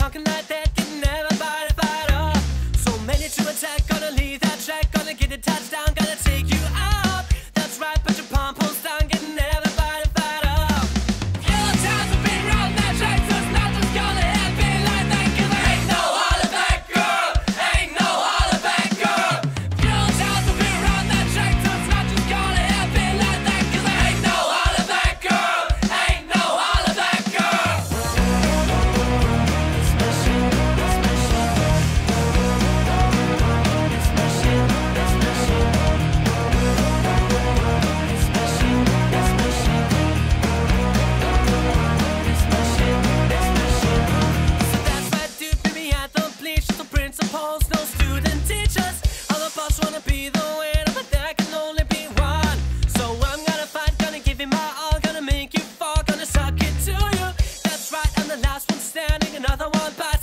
talking like that, getting everybody fired up. So many to attack, gonna leave that track, gonna get a touchdown, gonna take you out. That's right, put your pom-poms down, getting everybody fired up. Yellow times have been round that track, so it's not just gonna happen like that, 'cause there ain't no Hollaback girl, ain't no Hollaback girl. Yellow times have been round that track, so it's not just gonna happen like that, 'cause there ain't no Hollaback girl, ain't no Hollaback girl. Principals, no student teachers. All of us wanna be the winner, but there can only be one. So I'm gonna fight, gonna give you my all, gonna make you fall, gonna suck it to you. That's right, I'm the last one standing, another one biting.